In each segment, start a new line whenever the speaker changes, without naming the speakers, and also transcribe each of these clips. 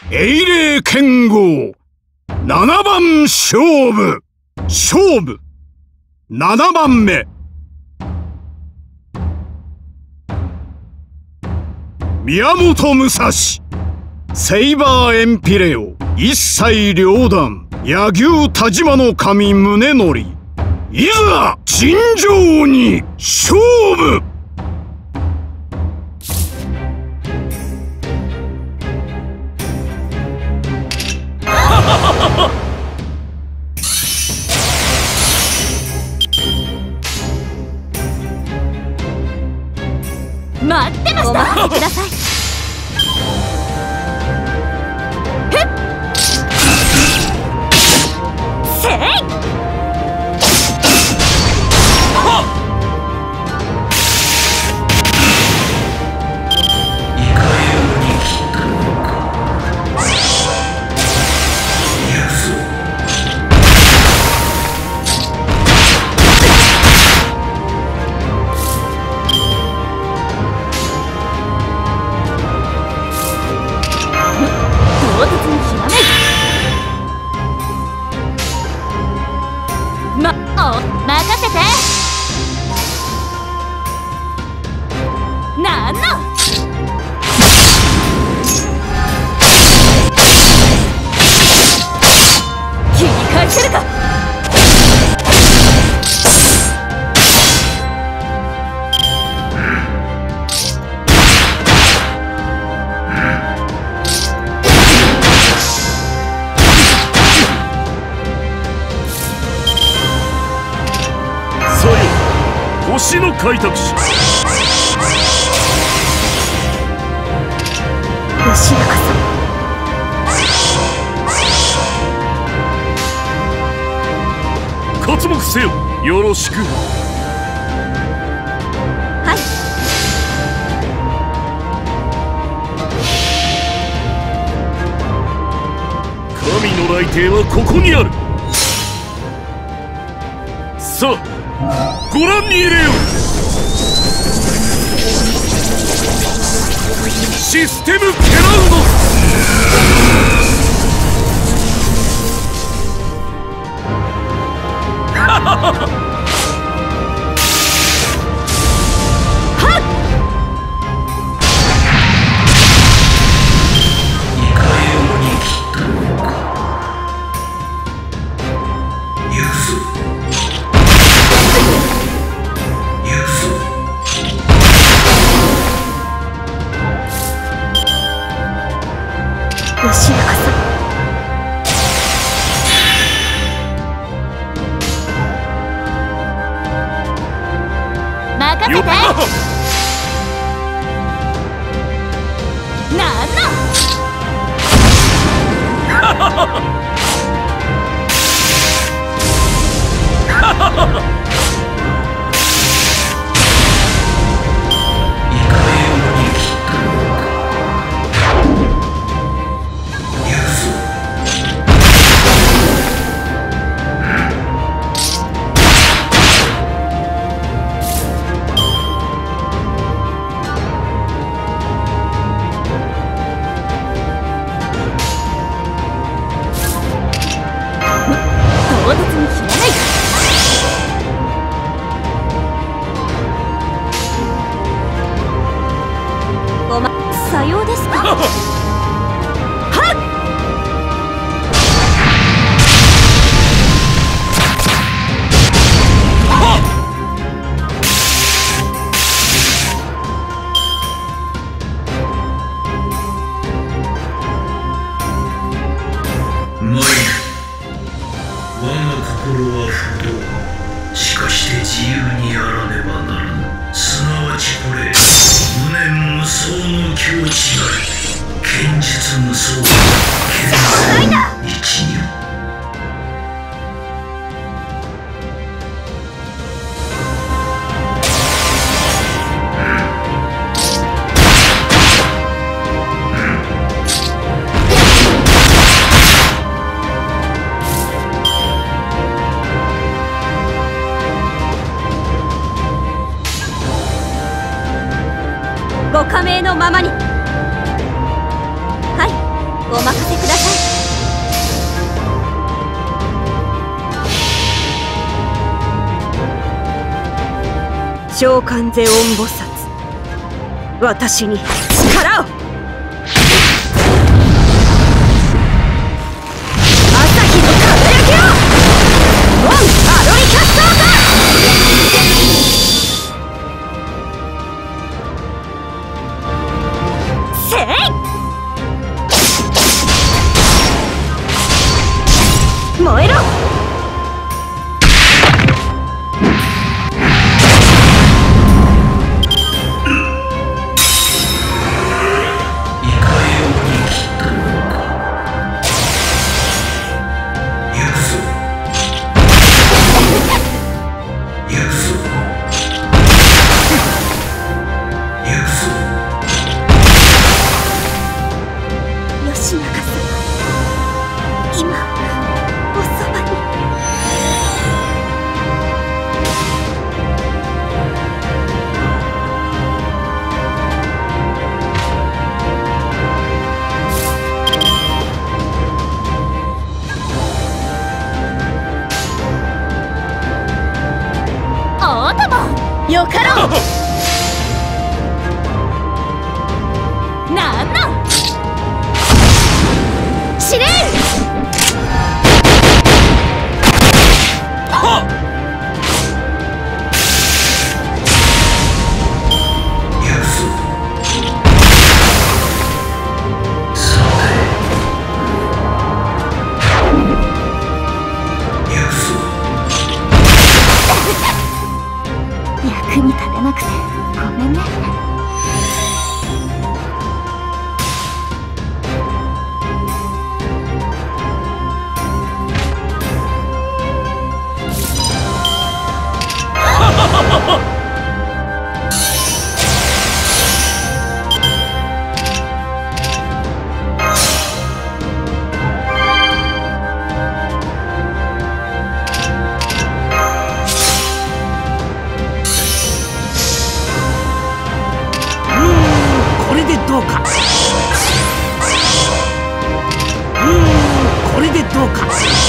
英霊剣豪7番勝負7番目。宮本武蔵セイバーエンピレオ一切両断柳生田島の神宗則いざ尋常に勝負。
待ってました。お任せください。せい。任せて。なんの切り返せるか。
星の開拓者。
後ろこ
そ刮目せよ。よろしく。
はい。
神の来帝はここにある。さあご覧に入れよう。システムケラウド。
後ろこそ。任せて。なんの唐突に切らないか。さようですか。はっ。
我が心は不動。しかして自由にやらねばならぬ。すなわちこれ無念無双の境地なり。剣術無双剣山一如。
ご加盟のままに。はい、お任召喚ゼオン菩薩、私に力を。朝日の輝きをオンアロリキャスターだ。せい燃えろ。よかろう。なんなん司令。
はっ。
役に立てなくてごめんね。
どうか。これでどうか。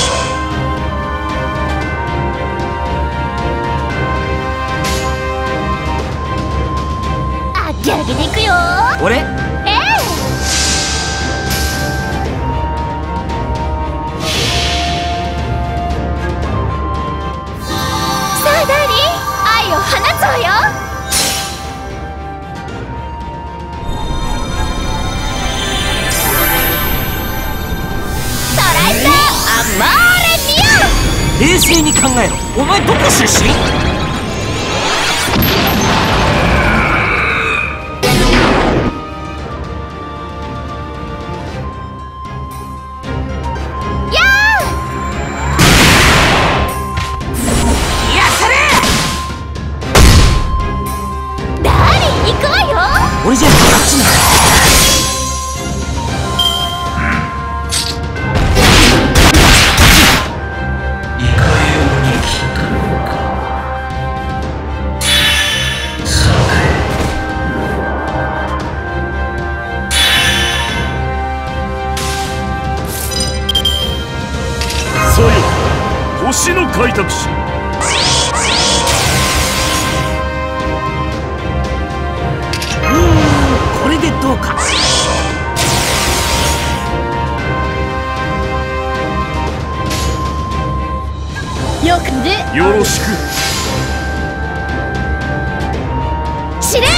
あげあげていくよ。
俺
さあダーリン、愛を放つわよ。
冷静に考えろ。お前どこ出身？やったれ！
ダーリン行くわよ。
俺じゃあっちな。
星の開拓者。
これでどうか。
よくで
よろしく。
司令。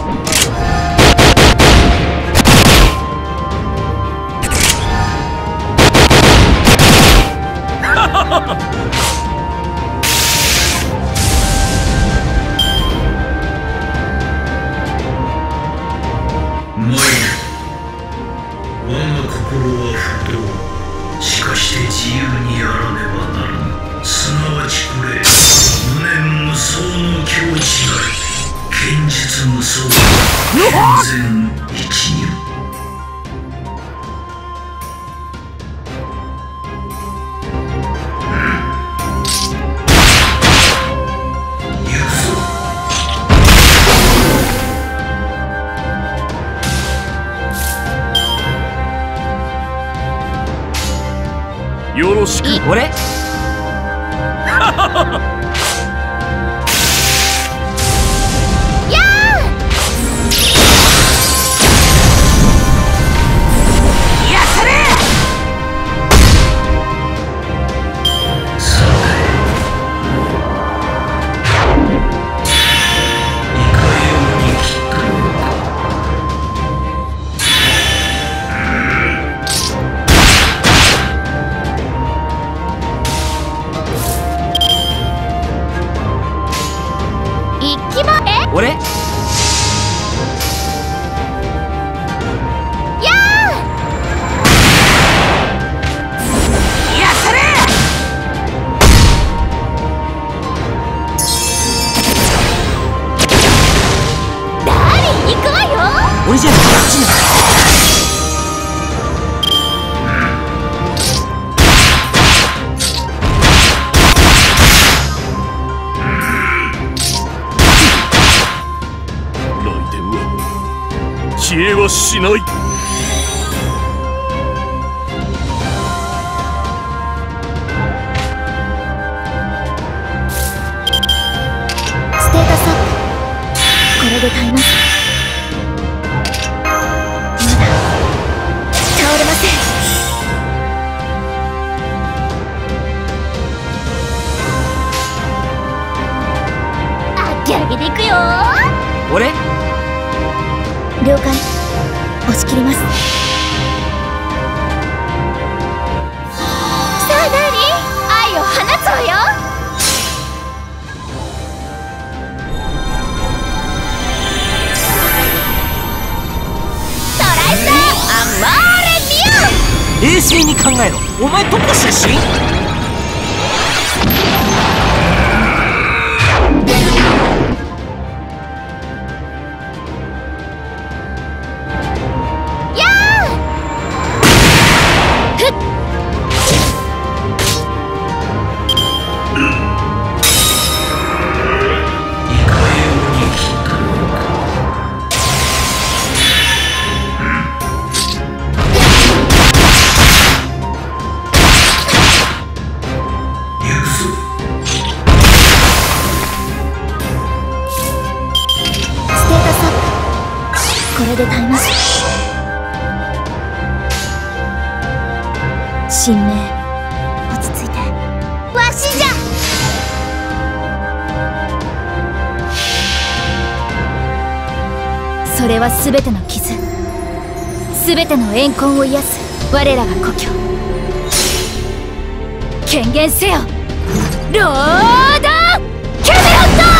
参る。我が心は不動。しかして自由にやらねばならぬ。すなわちこれ無念無双の境地なり。剣術無双健全一入。
よろしく。
俺
しない。
ステータスアップ。これで耐えます。まだ倒れません。あげあげでいくよ。
俺
了解。押し切ります。さあ何愛を放つわよ。トライスターアマーレミュー。
冷静に考えろ。お前どこ出身？
これで耐えます。神明、落ち着いて。わしじゃ。それは全ての傷、全ての怨恨を癒す我らが故郷。権限せよ、ロードキャメロット。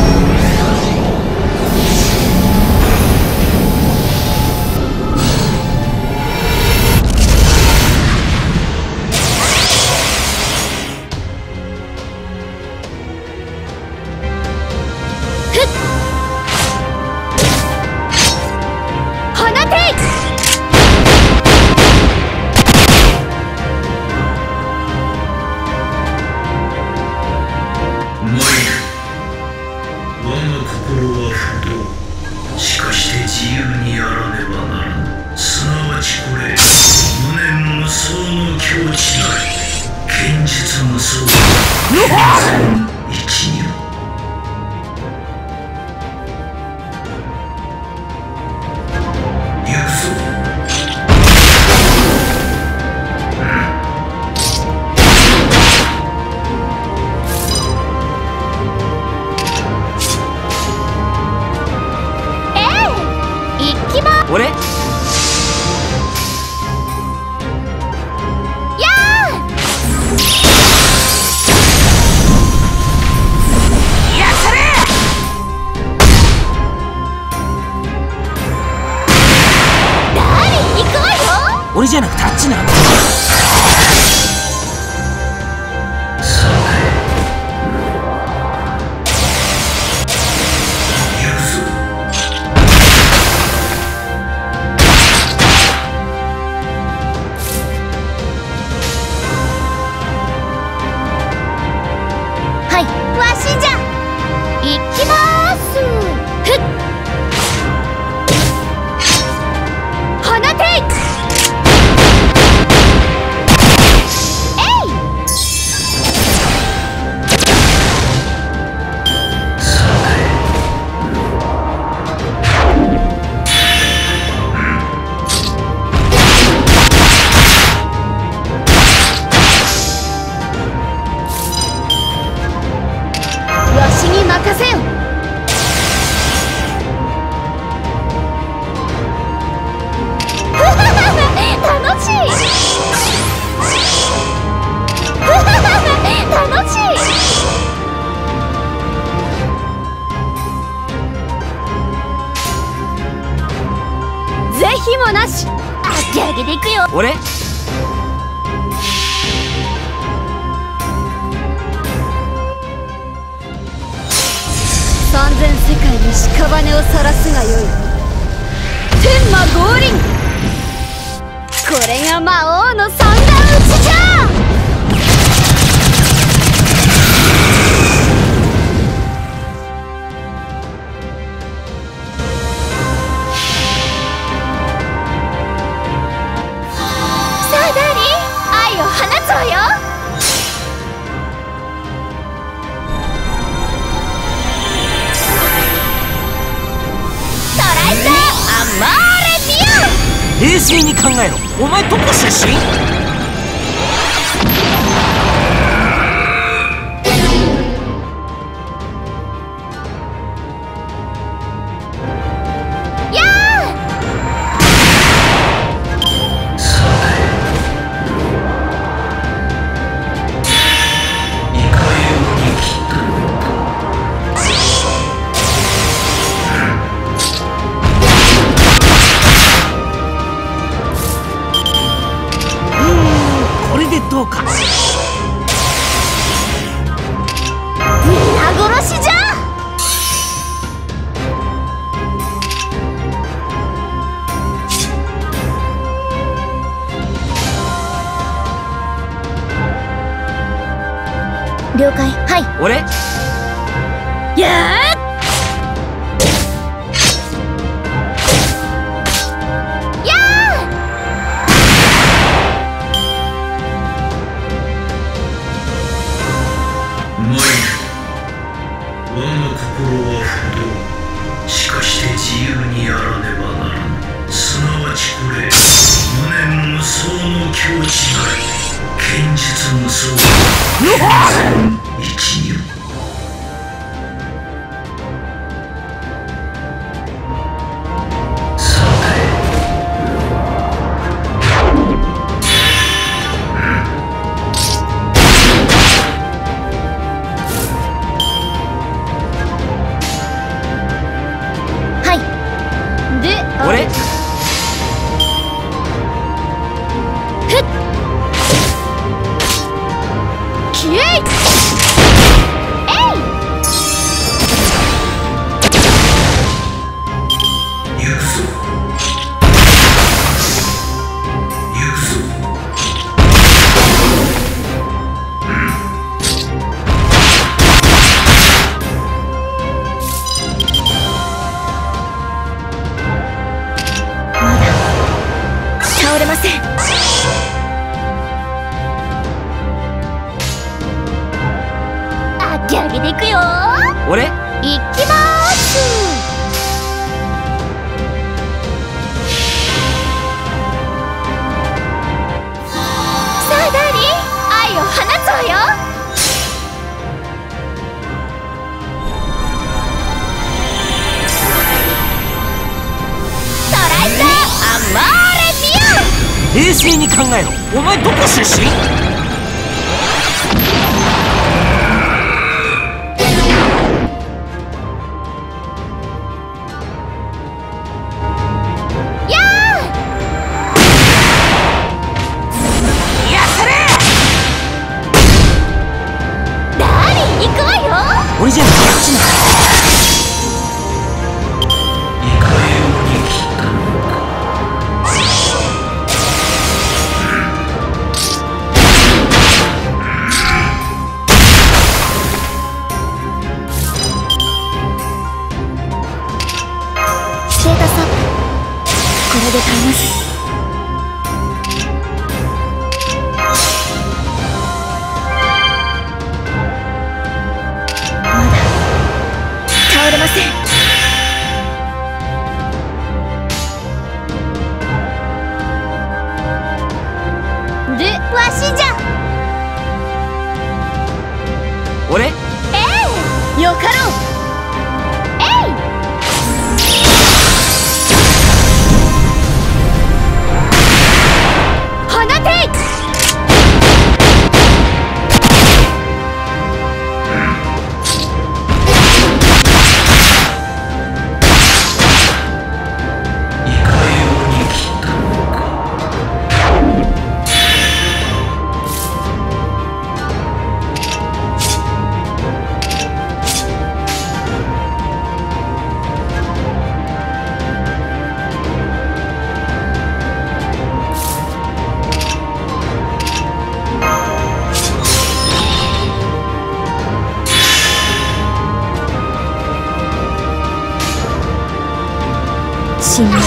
しかして自由にやらねばならぬ。すなわちこれ、無念無双の境地なり。剣術無双一如。行くぞ。
俺
や
され。
誰行くわよ。
俺じゃなくてあっちな。
わしじゃ。行きまーす。ふっ。放て。えい。わしに任せよ。楽しい。楽しい。ぜひもなし。あげあげでいくよ。
俺
三千世界に屍を晒すがよい。天魔降臨。これが魔王の三段撃ちじゃ。
冷静に考えろ。お前どこ出身？どうか。
皆殺しじゃ。了解。はい。
俺？
やー
我が心は不動。しかして自由にやらねばならぬ。すなわちこれ無念無双の境地なり。剣術無双一如。さて
俺？
ふっキエイえい
行くぞ行くぞ。
倒れません。あげあげでいくよ。
俺？
いきまーす。さあダーリン、愛を放つわよ。トライトアマーレミュー。
冷静に考えろ。お前どこ出身？俺じゃなくてこっちな。
いかように来たのか。
ステータスアップ。これで耐えます。倒れません。で、わしじゃ。
俺？
ええ、よかろう。えい。放て。新名会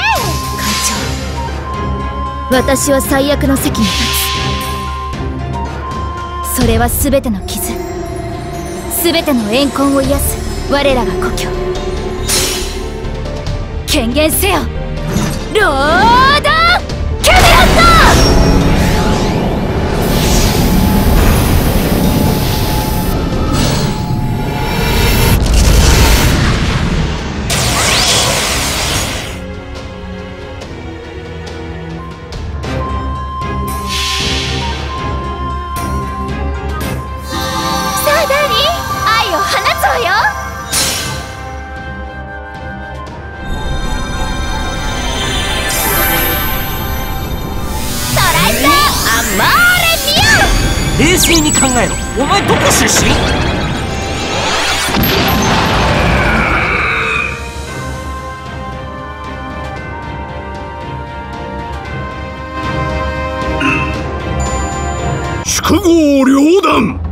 長、私は最悪の席に立つ。それは全ての傷、全ての怨恨を癒す我らが故郷。権限せよロード
冷静に考えろ。お前どこ出身？
宿業両断。